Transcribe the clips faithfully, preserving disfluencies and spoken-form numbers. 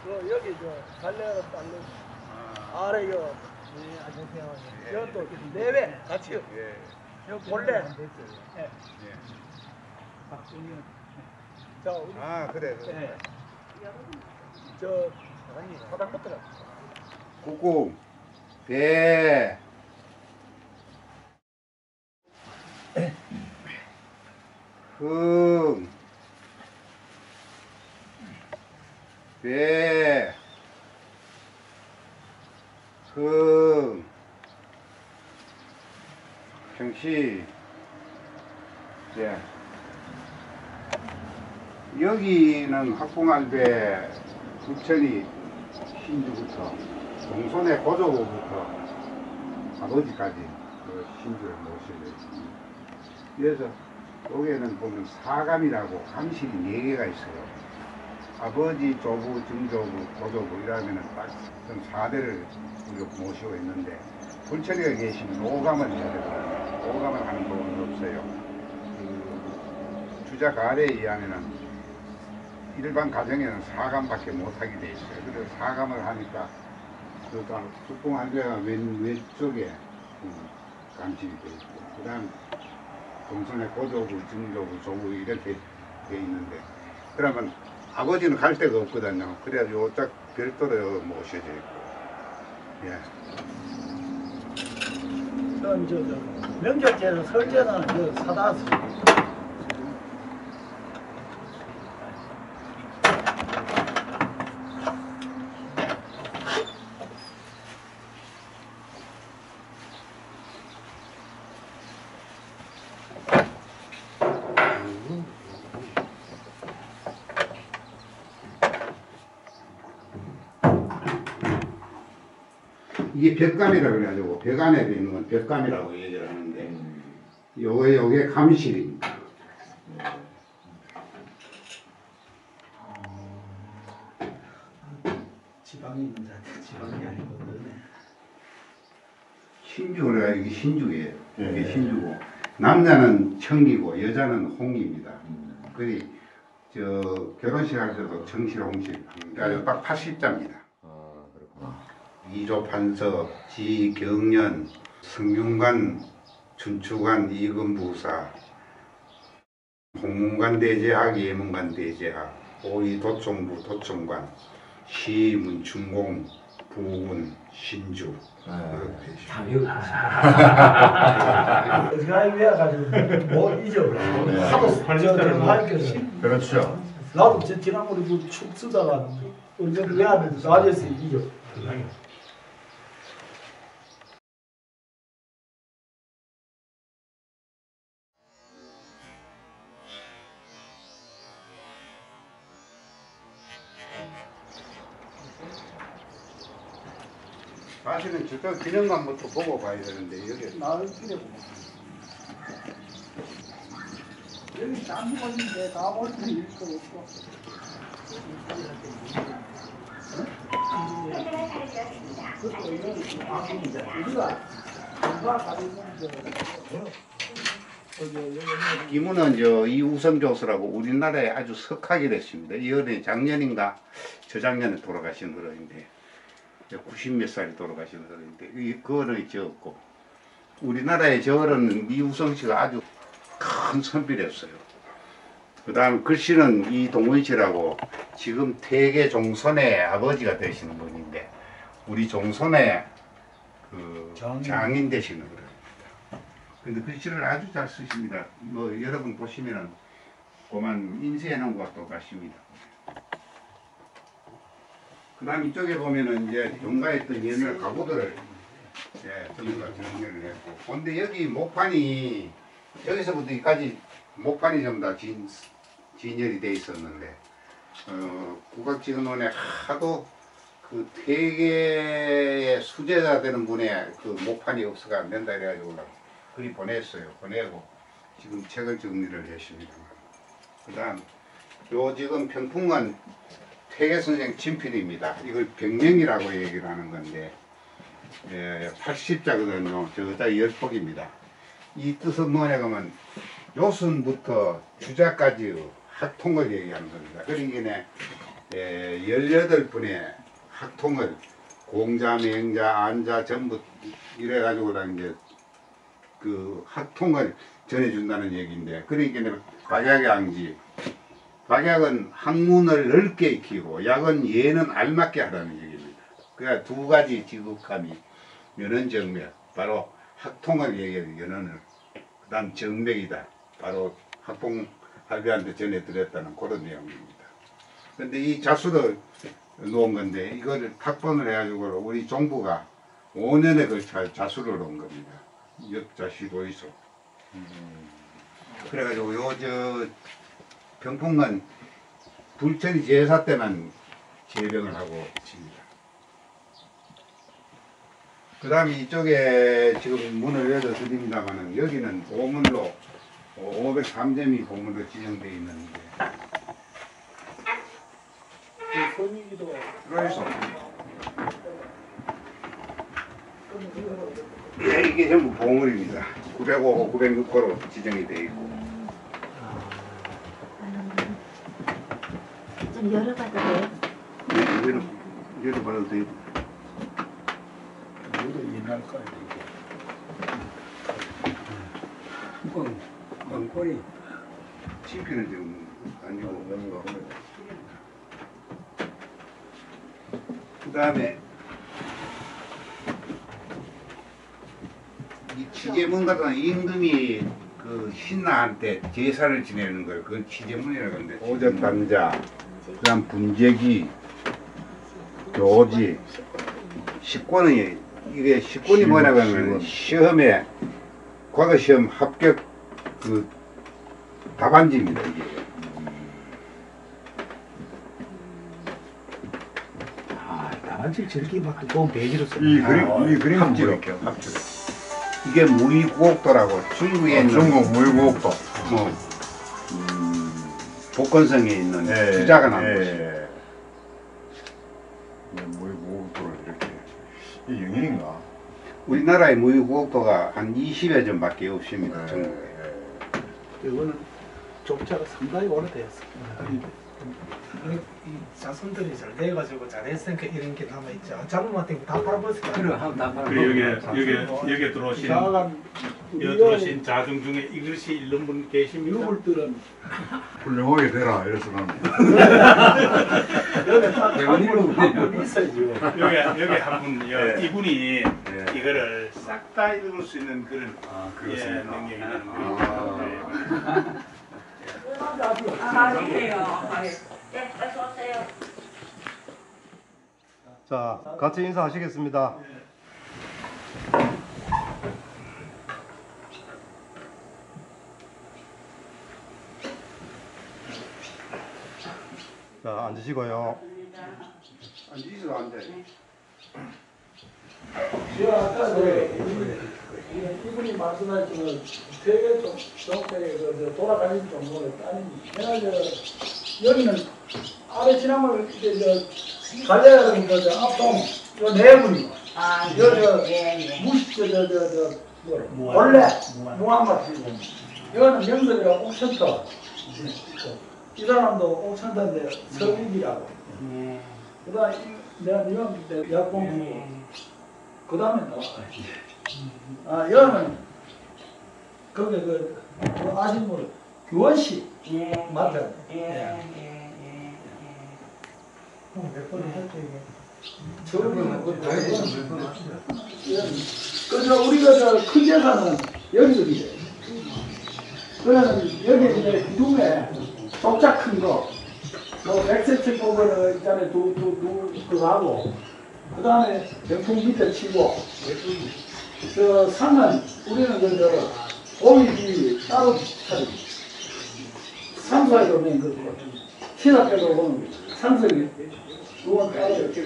그 여기 저 갈래로 딸려 아. 아래 요 네, 안녕하세요. 여또 네배 같이 요. 예. 요 본래. 예. 예. 박준이. 자, 우리 아, 그래. 그래. 예. 저 사장부터 가. 꾹꾹. 배. 흥. 배. 흥. 평시. 예. 여기는 학봉알배 부천이 신주부터 동선의 고조부터 아버지까지 그 신주를 모시고 있습니다. 그래서 여기에는 보면 사감이라고 감실이 네 개가 있어요. 아버지, 조부, 증조부, 고조부 이러면은 딱 사 대를 우리가 모시고 있는데 불천이가 계시면 오감을 해야 되거든요. 오감을 하는 법은 없어요. 그 주자 가래에 의하면은 일반 가정에는 사감밖에 못하게 돼 있어요. 그래서 사감을 하니까 그 숙봉알배가 왼, 왼쪽에 감실이 돼 있고 그 다음 동선에 고조부, 증조부, 조부 이렇게 돼 있는데 그러면 아버지는 갈 데가 없거든요. 그래야 요짝 별도로 모셔져 있고 예. 전 저, 저 명절제는 설제는 저 사다 이게 벽감이라고 그래가지고 벽 안에 있는 건 벽감이라고 얘기를 하는데 요게 요게 감실입니다. 지방이 있는 자한테 지방이 아니거든. 신주가 이게 신주예요. 이게 네. 신주고 남자는 청기고 여자는 홍입니다. 음. 그리 저 결혼식 할 때도 청실 홍실 그러니까 딱 팔십 자입니다. 아 그렇구나. 이조 판서, 지경련, 성균관, 춘추관, 이금부사, 홍문관 대제학, 예문관 대제학, 오이 도총부 도총관, 시문춘공, 부군, 신주. 참 이거 어디가 외워가지고 뭐 잊어버려. 하도 발전을 하니까. 그렇죠. 나도 제 지난번에 그축 쓰다가 언제 외웠는데 나중에 잊어. 사실은 저쪽 기념관부터 보고 가야 되는데 여기 나를 필요 없고 여기 짬이 있는데 다 멀리 있을 거 없고 그것도 이런 방송인데 우리가 공부가 가지고 이분은 저 이우성 교수라고 우리나라에 아주 석하게 됐습니다. 이번에 작년인가 저작년에 돌아가신 어른인데 구십 몇 살이 돌아가신 어른인데 그 어른이 적었고 우리나라의 저 어른은 이우성 씨가 아주 큰 선비였어요. 그 다음 글씨는 이동원 씨라고 지금 태계 종선의 아버지가 되시는 분인데 우리 종선의 그 장인, 장인 되시는 분입니다. 근데 글씨를 아주 잘 쓰십니다. 뭐 여러분 보시면은 그만 인쇄해놓은 것과 똑같습니다. 그 다음 이쪽에 보면은 이제 종가했던 옛날 가구들을 예, 전부 다 정리를 했고 근데 여기 목판이 여기서부터 여기까지 목판이 전부 다 진, 진열이 돼 있었는데 어, 국악지원원에 하도 그 퇴계의 수제자 되는 분의 그 목판이 없어가 안 된다 이래가지고 글이 보냈어요. 보내고 지금 책을 정리를 했습니다. 그 다음 요 지금 평풍은 퇴계 선생 친필입니다. 이걸 병명이라고 얘기를 하는 건데 예, 팔십 자거든요. 저자 열폭입니다. 이 뜻은 뭐냐 하면 요순부터 주자까지 학통을 얘기하는 겁니다. 그러니까 에, 열여덟 분의 학통을 공자, 맹자, 안자 전부 이래가지고 이제 그 학통을 전해준다는 얘기인데, 그러니까 박약양지, 박약은 학문을 넓게 익히고 약은 예는 알맞게 하라는 얘기입니다. 그러니까 두 가지 지극함이 연언정맥, 바로 학통을 얘기해서 연언을, 그 다음 정맥이다, 바로 학봉할배한테 전해드렸다는 그런 내용입니다. 근데 이 자수를 놓은 건데, 이걸 탁본을 해가지고 우리 정부가 오 년에 걸쳐 자수를 놓은 겁니다. 역자시보이소. 음. 그래가지고 요 저 병풍은 불천이 제사 때만 제병을 하고 있습니다. 그 다음에 이쪽에 지금 문을 열어드립니다만은, 여기는 보물로 오백삼 점이 보물로 지정되어 있는데, 손님이도 그래서 예, 이게 전부 보물입니다. 구백오, 구백육 호로 지정이 되어 있고. 좀 열어봐도 돼요? 네, 열어, 열어봐도 돼요. 이것도 옛날 거야 이게. 뻥, 뻥꼬리. 치피는 지금 아니고. 그 다음에 이 취재문 같은 임금이 그 신하한테 제사를 지내는 걸 그건 취재문이라고 하는데, 오적담자, 그 다음 분재기, 교지, 식권이, 이게 식권이 뭐냐고 하면 시험에, 과거 시험 합격 그 답안지입니다, 이게. 아, 나한테 저렇게 막 두꺼운 베이지로 써. 이 그림, 이 그림은 합지로, 뭐예요? 합지로. 이게 무의구옥도라고 중국에 아, 있는 중국 무의구옥도. 뭐 음, 복건성에 있는 예, 주자가 난 예, 것이. 예. 예, 무의구옥도를 이렇게. 이 영인인가? 우리나라의 무의구옥도가 한 이십여 점밖에 없습니다. 예, 전국에. 예. 이거는 족자가 상당히 오래되었어. 이, 이 자손들이 잘 돼가지고 잘했으니까 이런 게 남아있지. 잘못만 되면 다 팔아버렸을 거야. 그래 한번 다 팔아. 그리고 여기 여기 여기 들어오신 이상한 여기 들어오신 자중 중에 이것이 읽는 분 계십니까? 유물들은 훌륭하게 되라 이래서 난 여기 딱한분 있어야지. 여기 여기 한 분, 예. 이분이 예. 이거를 싹 다 읽을 수 있는 그런 아 예, 그렇습니다. 능력이 있는 아. 분입니다. 아, 그래요. 네, 어서 오세요. 자, 같이 인사하시겠습니다. 자, 앉으시고요. 앉으시도 앉아요. 제가 아까 그 이분이 말씀하신 세계 정책에 그 돌아가는 정보를 따님 내가 저 여기는 아래 지나면 이제 저 갈래야 되는 거저 앞동 요 내분이 아, 여저 예, 예. 무시 저저저저 뭐 원래 무한마티고 이거는 명설이라고 옥천터 이 사람도 옥천터인데 서민이라고 그다음 내가 이건 내 약공부 그 다음에 나와. 아, 여는 거기 그, 그 아신 분 교원씨 예. 맞아요. 예, 예, 예, 예. 몇 번을 했죠 이게? 저번에는 그 그저 우리가 저 큰 재산은 여기들이래. 그러면 여기 이제 둠에 족자 큰 거, 뭐 백세칠 뽑은 있잖아요 두두두 그거 하고. 그 다음에 병풍 밑에 치고, 저 산은 우리는 그, 저, 오미지 따로 차리. 산소에도 맨 그, 신학교도 보면 산성이 그건 따로 이렇게.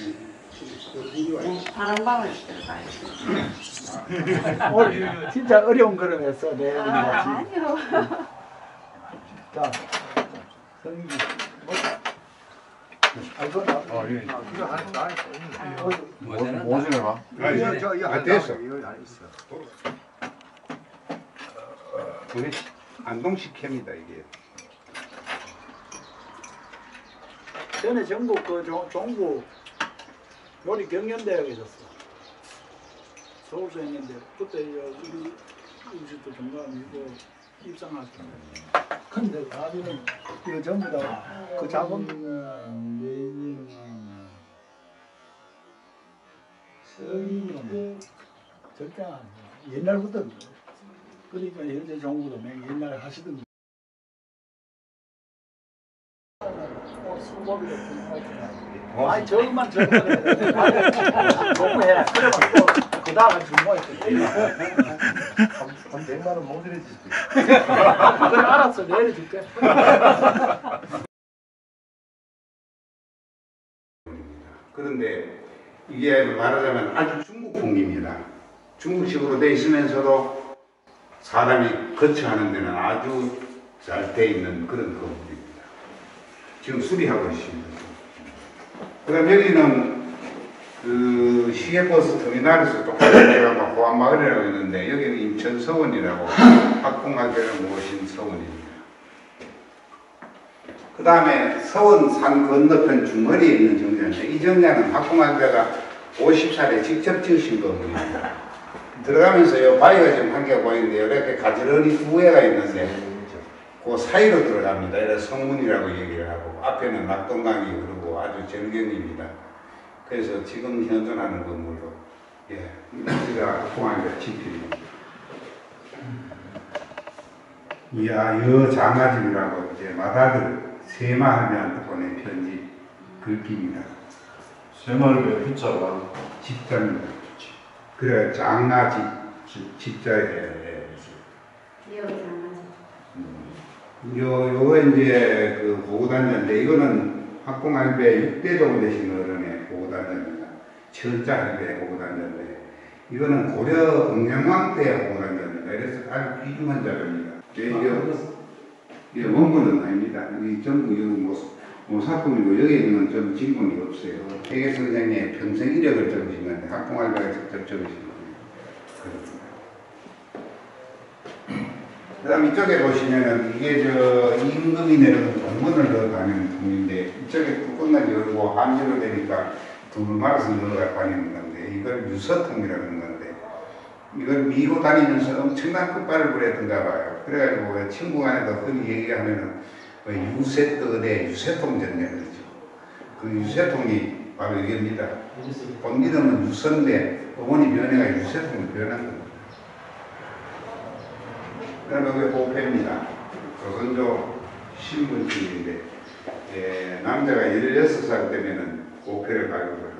바람방울 들어가요. 오늘 진짜 어려운 걸음했어, 내 우리 아, 같이. 아니요. 자, 성기. 아이고, 나. 아 예. 어, 뭐 뭐지내가? 아, 저, 이거 아, 됐어. 이거 안 있어. 이게 안동식 캠이다 이게. 전에 전국 그 종- 종구 요리 경연대회가 있었어. 서울서 했는데 그때 우리 우리도 정관이고 입상할 때. 근데 나중에 이거 전부 다 그 작은 성인은 절대 안 해. 옛날부터 그러니까 현재 정부도 맨 옛날에 하시던 수법이 아니 저것만 저것만 공부해. 그러면 또그 다음에 주모했어. 한 백만 원 못 드리지. 그래 알았어 내려줄게. 그런데 이게 말하자면 아주 중국풍입니다. 중국식으로 돼 있으면서도 사람이 거쳐하는 데는 아주 잘 돼 있는 그런 건물입니다. 지금 수리하고 있습니다. 그다음 여기는 그 시외버스 터미널에서 똑같이 제가 호암마을이라고 있는데 여기는 인천서원이라고 학궁알배를 모신 서원입니다. 그 다음에 서원 산 건너편 중거리에 있는 정자인데 이 정자는 학궁알배가 오십 살에 직접 지으신 건물입니다. 들어가면서 요 바위가 지금 한 개가 보이는데 이렇게 가지런히 두 개가 있는데 그 사이로 들어갑니다. 이래서 성문이라고 얘기를 하고 앞에는 낙동강이 흐르고 아주 절경입니다. 그래서 지금 현존하는 건물로 예, 여기가 학궁알배 지필입니다. 이야, 여 장아집이라고 이제 마다들 세마하면 보낸 편지 글귀입니다. 새마을배 휘자가 집자입니다. 그래 장아집 집자에 요 요거 이제 그 보고단자인데 이거는 학궁알배 육 대 정도 되신 어른의 보고단자입니다. 철자할배 보고단자인데 이거는 고려 응양왕 때 보고단자입니다. 그래서 아주 귀중한 자료입니다. 예, 원본은 아닙니다. 이 전부 이거 뭐, 뭐 사품이고 여기 있는 건 좀 진본이 없어요. 회계 선생의 평생 이력을 적으신 건데 학궁알배가 직접 적으신 겁니다. 그렇습니다. 그 다음 이쪽에 보시면은 이게 저 임금이 내려온 동문을 넣어 다니는 통인데 이쪽에 뚜껑까지 열고 한지로 되니까 돈을 말아서 넣어 다니는 건데 이걸 유서통이라는 건데 이걸 미고 다니면서 엄청난 끝발을 부렸던가 봐요. 그래가지고 친구 간에도 흔히 얘기하면은 유세떠대 유세통 전쟁 그러죠. 그 유세통이 바로 이겁니다. 본 이름은 유서인데 어머니 변해가 유세통을 변한 겁니다. 그 다음에 여기 보패입니다. 조선조 신분증인데 예, 남자가 열여섯 살 때면은 보패를 발급을 합니다.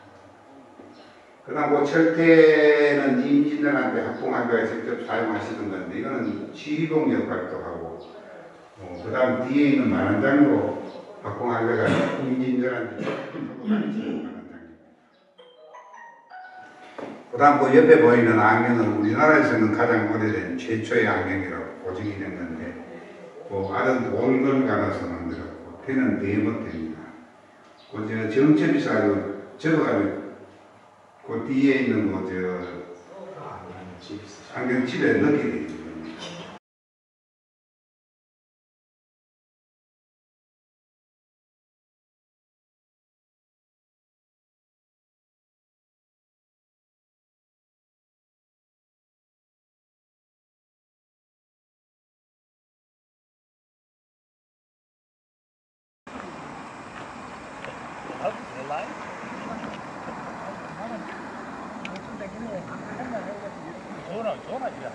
그 다음 그 철퇴는 임진왜란 때 학궁알배가 직접 사용하시던 건데 이거는 지휘봉 역할도 하고 어, 그 다음 뒤에 있는 만안장도 학궁알배가 임진왜란 때 하고 다니시는 만안장입니다. 그 다음 그 옆에 보이는 안경은 우리나라에서는 가장 오래된 최초의 안경이라고 보증이 된 건데 그 알은 돌걸 갈아서 만들었고 태는 네모태입니다. 그 저 정첩이서 아주 접어가지고 그 뒤에 있는 뭐 저 안경집에 넣게 되어 있는 겁니다. 전화 전화 이야.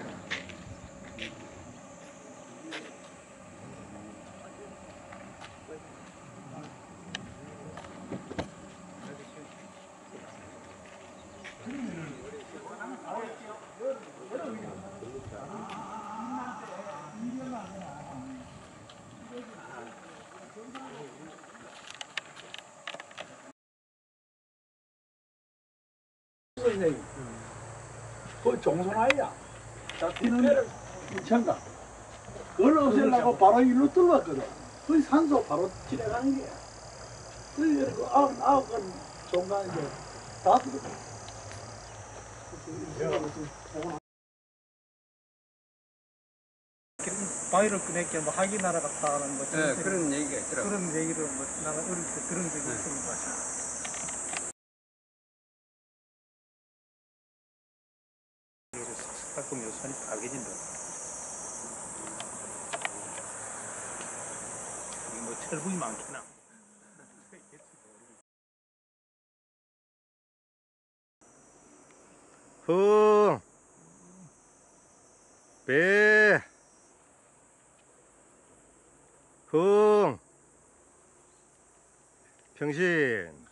선생님, 그 종손아이야. 잡히는 인천가. 그걸 없애려고 바로 일로 뚫었거든. 그 산소 바로 지나가는 게야. 그래서 그 아홉, 아홉 건 종간인데 다 뚫었어. 바위를 꺼냈게 뭐 하기 날아 갔다는 뭐 예, 그런 얘기가 있더라고요. 그런 얘기를 뭐 나는 어릴 때 그런 적이 있습니다. 가끔 요산이 파괴진다. 뭐 철분이 많구나. 흥, 배, 흥, 평신.